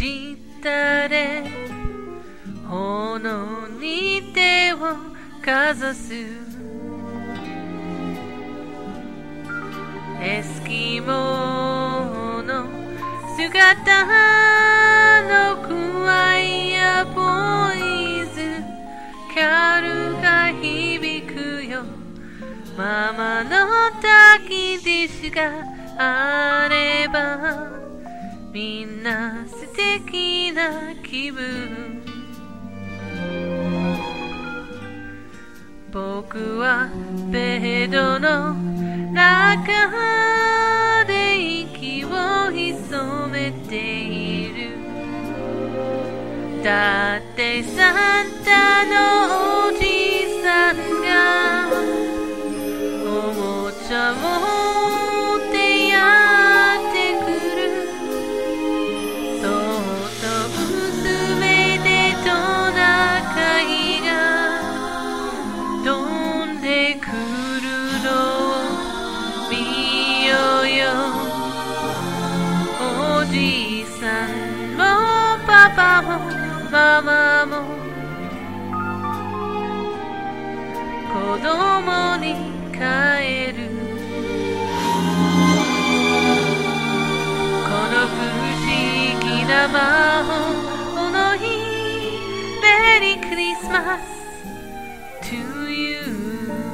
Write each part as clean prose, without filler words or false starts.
下で炎に手をかざすエスキモーの姿のクワイアボイズカルが響くよママの焚き火しがあればみんな素敵な気分僕はベッドの中で息を潜めているだってサンタのおじさんがおもちゃ持ってやってくるそっと薄めでトナカイが飛んでくるのを見ようよおじさんもパパもママも子供に帰るこの不思議な魔法の日メリークリスマス to you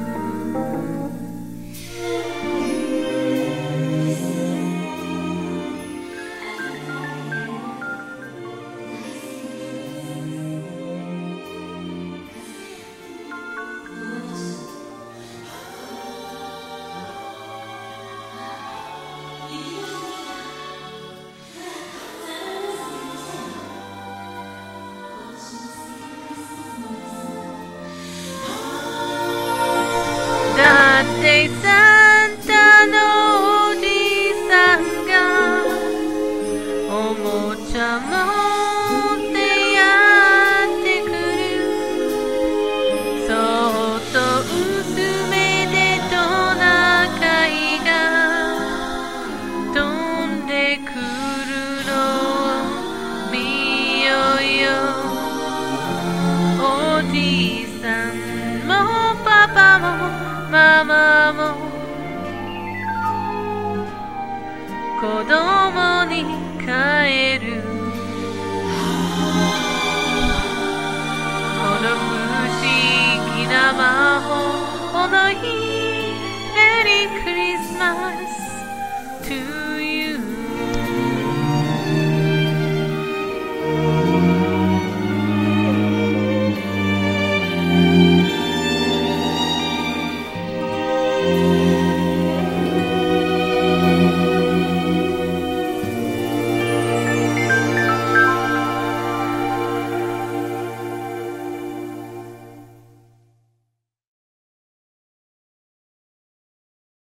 だってサンタのおじさんがおもちゃも